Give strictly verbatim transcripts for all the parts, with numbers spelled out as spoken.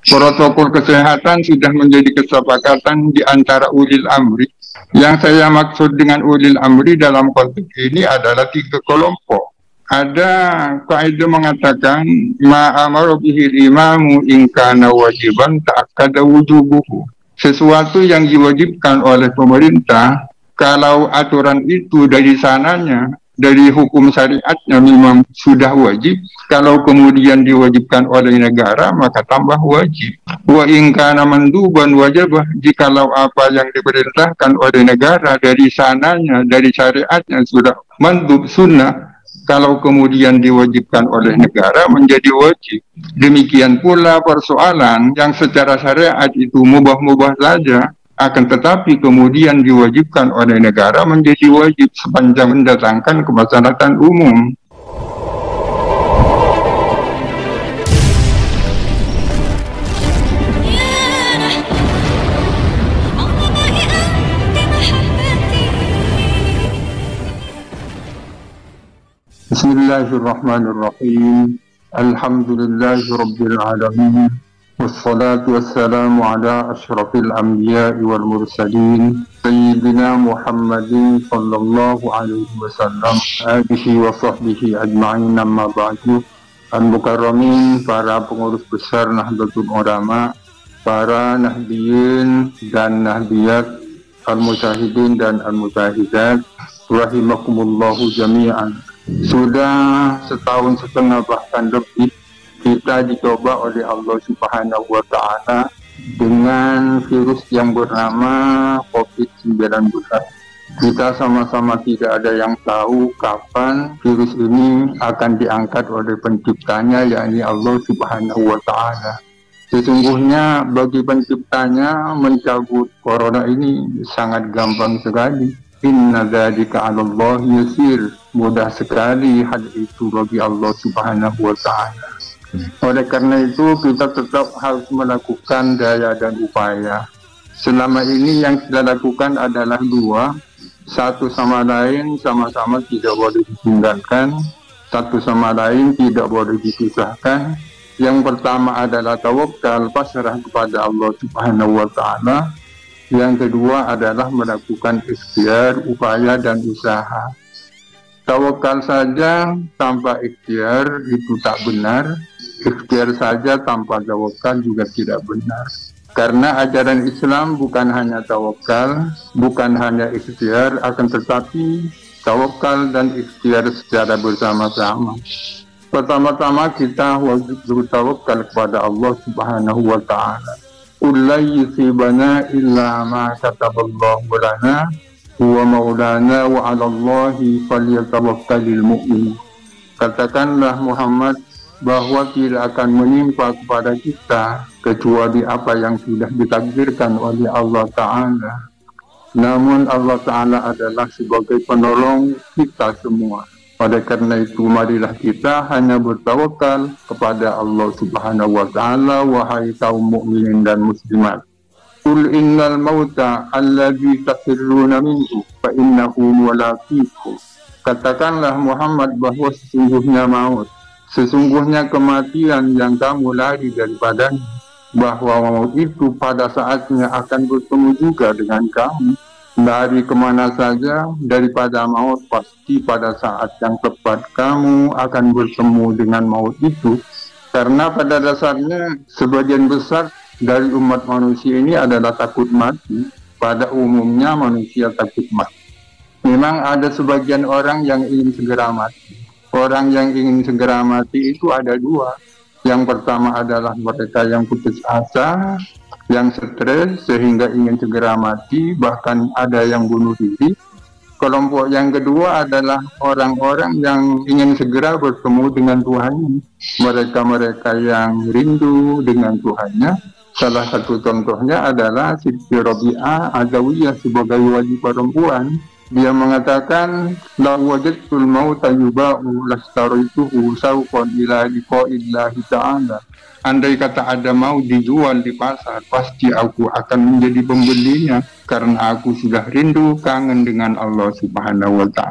Protokol kesehatan sudah menjadi kesepakatan di antara ulil amri. Yang saya maksud dengan ulil amri dalam konteks ini adalah tiga kelompok. Ada kaidah mengatakan ma'amara bihil imamu in kana wajiban ta'akkada wujubuhu. Sesuatu yang diwajibkan oleh pemerintah, kalau aturan itu dari sananya, dari hukum syariatnya memang sudah wajib, kalau kemudian diwajibkan oleh negara maka tambah wajib. Wa in kana manduban wajibah, jikalau apa yang diperintahkan oleh negara dari sananya, dari syariatnya sudah mandub sunnah, kalau kemudian diwajibkan oleh negara menjadi wajib. Demikian pula persoalan yang secara syariat itu mubah-mubah saja, akan tetapi kemudian diwajibkan oleh negara menjadi wajib sepanjang mendatangkan kemaslahatan umum. Bismillahirrahmanirrahim. Alhamdulillahirabbil alamin. Wassalatu wassalamu ala asyrafil anbiya'i wal mursalin sayyidina Muhammadin sallallahu alaihi wasallam alihi wa sahbihi ajma'in, amma ba'du. Al-mukarramin, para pengurus besar Nahdlatul Ulama, para nahdiyin dan nahdiyat, al-mujahidin dan al-mujahidat, rahimakumullahu jami'an. Sudah setahun setengah bahkan lebih kita dicoba oleh Allah Subhanahu wa Ta'ala dengan virus yang bernama covid sembilan belas. Kita sama-sama tidak ada yang tahu kapan virus ini akan diangkat oleh penciptanya, yakni Allah Subhanahu wa Ta'ala. Sesungguhnya bagi penciptanya mencabut corona ini sangat gampang sekali. Inna dzalika 'alallahi yasir. Mudah sekali hal itu bagi Allah Subhanahu wa Ta'ala. Oleh karena itu kita tetap harus melakukan daya dan upaya. Selama ini yang kita lakukan adalah dua. Satu sama lain sama-sama tidak boleh ditinggalkan, satu sama lain tidak boleh dipisahkan. Yang pertama adalah tawakal, pasrah kepada Allah Subhanahu wa Ta'ala. Yang kedua adalah melakukan ikhtiar, upaya dan usaha. Tawakal saja tanpa ikhtiar itu tak benar. Ikhtiar saja tanpa tawakal juga tidak benar. Karena ajaran Islam bukan hanya tawakal, bukan hanya ikhtiar, akan tetapi tawakal dan ikhtiar secara bersama-sama. Pertama-tama kita wajib bertawakal kepada Allah Subhanahu wa Ta'ala. Qul la yusibana illa ma kataballahu lana huwa maulana wa 'alallahi falyatawakkalul mu'min. Katakanlah Muhammad bahwa tidak akan menimpa kepada kita kecuali apa yang sudah ditakdirkan oleh Allah Ta'ala. Namun Allah Ta'ala adalah sebagai penolong kita semua. Oleh karena itu marilah kita hanya bertawakal kepada Allah Subhanahu wa Ta'ala, wahai kaum mukminin dan muslimat. Qul innal mauta alladzi tafirruna minhu fa innahu mulaqikum. Katakanlah Muhammad bahwa sesungguhnya maut, sesungguhnya kematian yang kamu lari daripadanya, bahwa maut itu pada saatnya akan bertemu juga dengan kamu. Lari kemana saja daripada maut, pasti pada saat yang tepat kamu akan bertemu dengan maut itu. Karena pada dasarnya sebagian besar dari umat manusia ini adalah takut mati. Pada umumnya manusia takut mati. Memang ada sebagian orang yang ingin segera mati. Orang yang ingin segera mati itu ada dua. Yang pertama adalah mereka yang putus asa, yang stres sehingga ingin segera mati, bahkan ada yang bunuh diri. Kelompok yang kedua adalah orang-orang yang ingin segera bertemu dengan Tuhannya. Mereka-mereka yang rindu dengan Tuhannya. Salah satu contohnya adalah Siti Rabi'ah Adawiyah sebagai wali perempuan. Dia mengatakan, la wajadtul mauta yuba'u lastarituhu sawqan ila liqa'illahi ta'ala. Andai kata ada mau dijual di pasar, pasti aku akan menjadi pembelinya, karena aku sudah rindu kangen dengan Allah Subhanahu wa Ta'ala.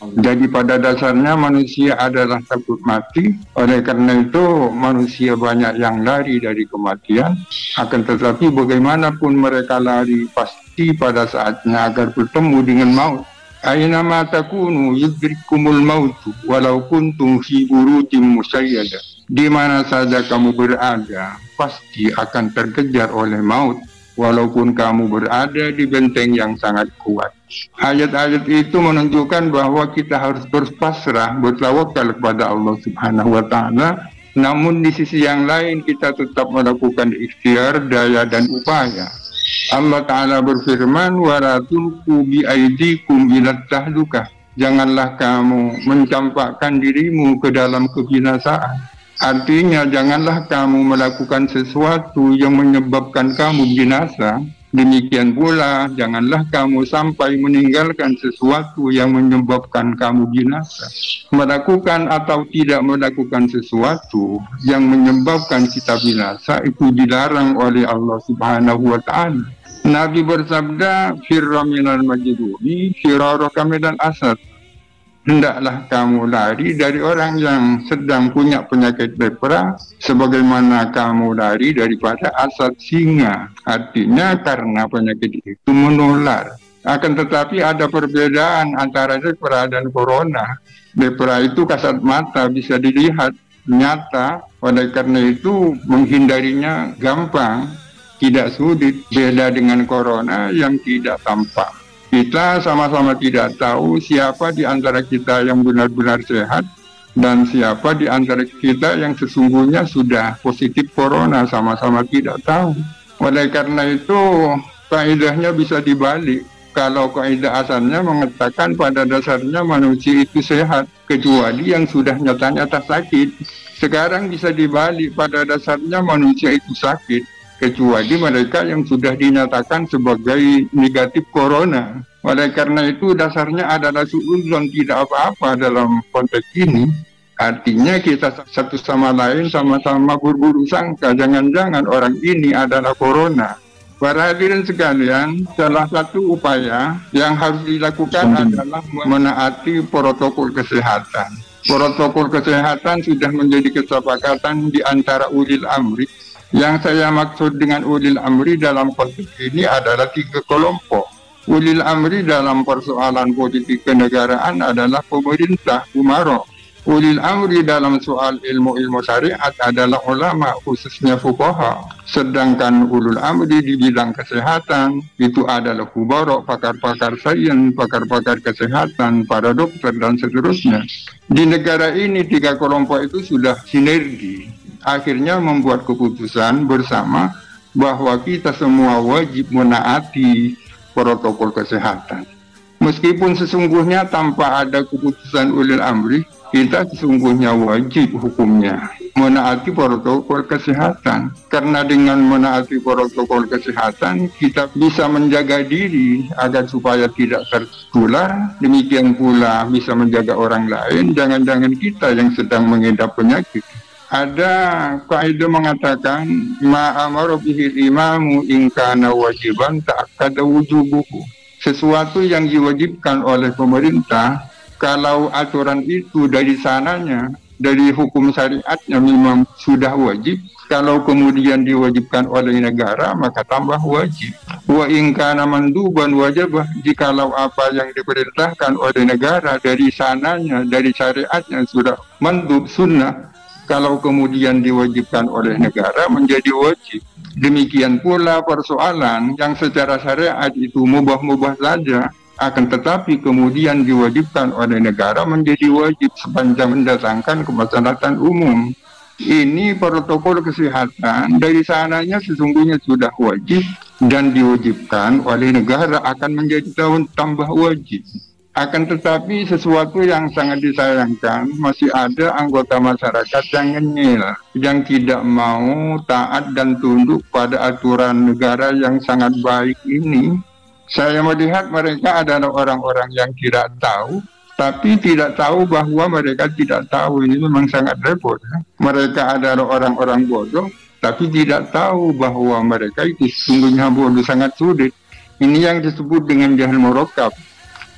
Jadi pada dasarnya manusia adalah takut mati. Oleh karena itu manusia banyak yang lari dari kematian. Akan tetapi bagaimanapun mereka lari, pasti pada saatnya agar bertemu dengan maut. Aina ma takunu yudrikumul mautu walau kuntum fi burujin musyayyada. Di mana saja kamu berada, pasti akan terkejar oleh maut, walaupun kamu berada di benteng yang sangat kuat. Ayat-ayat itu menunjukkan bahwa kita harus terus pasrah, bertawakal kepada Allah Subhanahu wa Ta'ala. Namun di sisi yang lain kita tetap melakukan ikhtiar, daya dan upaya. Allah Ta'ala berfirman, wa la tulqu bi aydikum ila tahlukah. Janganlah kamu mencampakkan dirimu ke dalam kebinasaan. Artinya janganlah kamu melakukan sesuatu yang menyebabkan kamu binasa. Demikian pula janganlah kamu sampai meninggalkan sesuatu yang menyebabkan kamu binasa. Melakukan atau tidak melakukan sesuatu yang menyebabkan kita binasa itu dilarang oleh Allah Subhanahu wa Ta'ala. Nabi bersabda, firra minal majdumi firaraka minal asad. Hendaklah kamu lari dari orang yang sedang punya penyakit lepra, sebagaimana kamu lari daripada asad singa. Artinya karena penyakit itu menular. Akan tetapi ada perbedaan antara lepra dan corona. Lepra itu kasat mata, bisa dilihat nyata. Oleh karena itu menghindarinya gampang, tidak sulit. Beda dengan corona yang tidak tampak. Kita sama-sama tidak tahu siapa di antara kita yang benar-benar sehat dan siapa di antara kita yang sesungguhnya sudah positif corona, sama-sama tidak tahu. Oleh karena itu, kaidahnya bisa dibalik. Kalau kaidah asalnya mengatakan pada dasarnya manusia itu sehat, kecuali yang sudah nyata-nyata sakit. Sekarang bisa dibalik, pada dasarnya manusia itu sakit, kecuali mereka yang sudah dinyatakan sebagai negatif corona. Oleh karena itu dasarnya adalah suudzon, tidak apa-apa dalam konteks ini. Artinya kita satu sama lain sama-sama berburu sangka, jangan-jangan orang ini adalah corona. Para hadirin sekalian, salah satu upaya yang harus dilakukan adalah menaati protokol kesehatan. Protokol kesehatan sudah menjadi kesepakatan di antara ulil amri. Yang saya maksud dengan ulil amri dalam konteks ini adalah tiga kelompok. Ulil amri dalam persoalan politik kenegaraan adalah pemerintah, umaro. Ulil amri dalam soal ilmu-ilmu syariat adalah ulama, khususnya fuqaha. Sedangkan ulul amri di bidang kesehatan itu adalah kubaro, pakar-pakar sains, pakar-pakar kesehatan, para dokter dan seterusnya. Di negara ini tiga kelompok itu sudah sinergi. Akhirnya membuat keputusan bersama bahwa kita semua wajib menaati protokol kesehatan. Meskipun sesungguhnya tanpa ada keputusan ulil amri, kita sesungguhnya wajib hukumnya menaati protokol kesehatan. Karena dengan menaati protokol kesehatan, kita bisa menjaga diri agar supaya tidak tertular. Demikian pula bisa menjaga orang lain, jangan-jangan kita yang sedang mengidap penyakit. Ada kaidah mengatakan ma'amara bihil imamu in kana wajiban ta'akkada wujubuhu. Sesuatu yang diwajibkan oleh pemerintah, kalau aturan itu dari sananya, dari hukum syariatnya memang sudah wajib, kalau kemudian diwajibkan oleh negara maka tambah wajib. Wa in kana manduban wajibah, jikalau apa yang diperintahkan oleh negara dari sananya, dari syariatnya sudah mandub sunnah, kalau kemudian diwajibkan oleh negara menjadi wajib. Demikian pula persoalan yang secara syariat itu mubah-mubah saja, akan tetapi kemudian diwajibkan oleh negara menjadi wajib sepanjang mendatangkan kemaslahatan umum. Ini protokol kesehatan dari sananya sesungguhnya sudah wajib dan diwajibkan oleh negara akan menjadi tahun tambah wajib. Akan tetapi sesuatu yang sangat disayangkan, masih ada anggota masyarakat yang ngeyel, yang tidak mau taat dan tunduk pada aturan negara yang sangat baik ini. Saya melihat mereka adalah orang-orang yang tidak tahu, tapi tidak tahu bahwa mereka tidak tahu. Ini memang sangat repot. Ya? Mereka adalah orang-orang bodoh, tapi tidak tahu bahwa mereka itu sesungguhnya bodoh, sangat sulit. Ini yang disebut dengan jahil murakkab.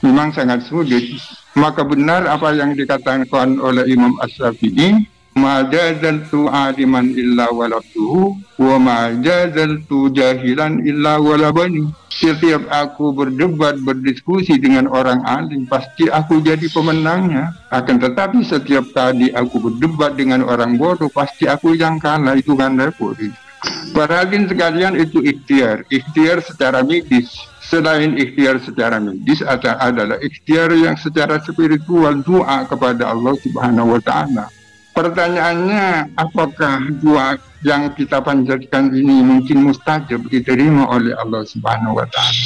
memang sangat sulit. Maka benar apa yang dikatakan oleh Imam Asy-Syafi'i, ma jazaltu aliman illa walabtuhu wa ma jazaltu jahilan illa walabani. Setiap aku berdebat, berdiskusi dengan orang alim, pasti aku jadi pemenangnya. Akan tetapi setiap kali aku berdebat dengan orang bodoh, pasti aku yang kalah. Itu kan repot. Para hadirin sekalian, itu ikhtiar, ikhtiar secara medis. Selain ikhtiar secara medis adalah ikhtiar yang secara spiritual, doa kepada Allah Subhanahu wa Ta'ala. Pertanyaannya, apakah doa yang kita panjatkan ini mungkin mustajab diterima oleh Allah Subhanahu wa Ta'ala?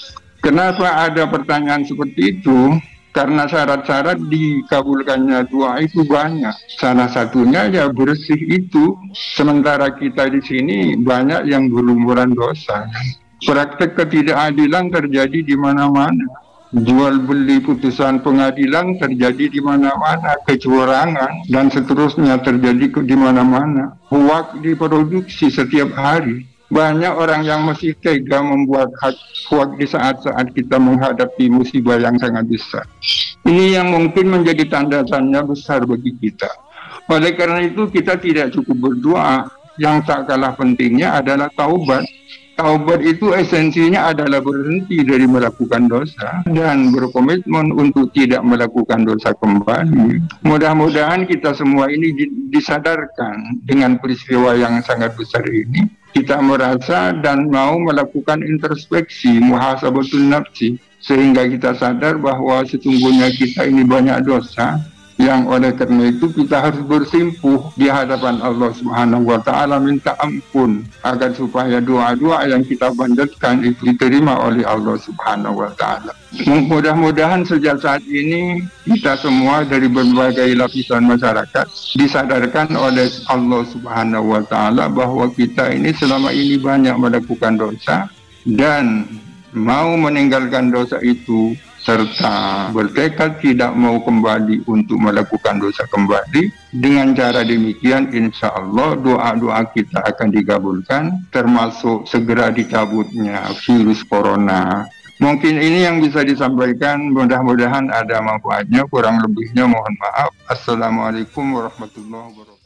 Kenapa ada pertanyaan seperti itu? Karena syarat-syarat dikabulkannya doa itu banyak. Salah satunya ya bersih itu. Sementara kita di sini banyak yang berlumuran dosa. Praktek ketidakadilan terjadi di mana-mana. Jual beli putusan pengadilan terjadi di mana-mana. Kecurangan dan seterusnya terjadi di mana-mana. Hoaks diproduksi setiap hari. Banyak orang yang masih tega membuat hoaks di saat-saat kita menghadapi musibah yang sangat besar. Ini yang mungkin menjadi tanda tanya besar bagi kita. Oleh karena itu kita tidak cukup berdoa. Yang tak kalah pentingnya adalah taubat. Taubat itu esensinya adalah berhenti dari melakukan dosa dan berkomitmen untuk tidak melakukan dosa kembali. Mudah-mudahan kita semua ini disadarkan dengan peristiwa yang sangat besar ini. Kita merasa dan mau melakukan introspeksi, muhasabatun nafsi, sehingga kita sadar bahwa sesungguhnya kita ini banyak dosa. Yang oleh karena itu kita harus bersimpuh di hadapan Allah Subhanahu wa Ta'ala, minta ampun agar supaya doa-doa yang kita panjatkan itu diterima oleh Allah Subhanahu wa Ta'ala. Mudah-mudahan sejak saat ini kita semua dari berbagai lapisan masyarakat disadarkan oleh Allah Subhanahu wa Ta'ala bahwa kita ini selama ini banyak melakukan dosa dan mau meninggalkan dosa itu serta bertekad tidak mau kembali untuk melakukan dosa kembali. Dengan cara demikian insya Allah doa-doa kita akan dikabulkan, termasuk segera dicabutnya virus corona. Mungkin ini yang bisa disampaikan, mudah-mudahan ada manfaatnya, kurang lebihnya mohon maaf. Assalamualaikum warahmatullahi wabarakatuh.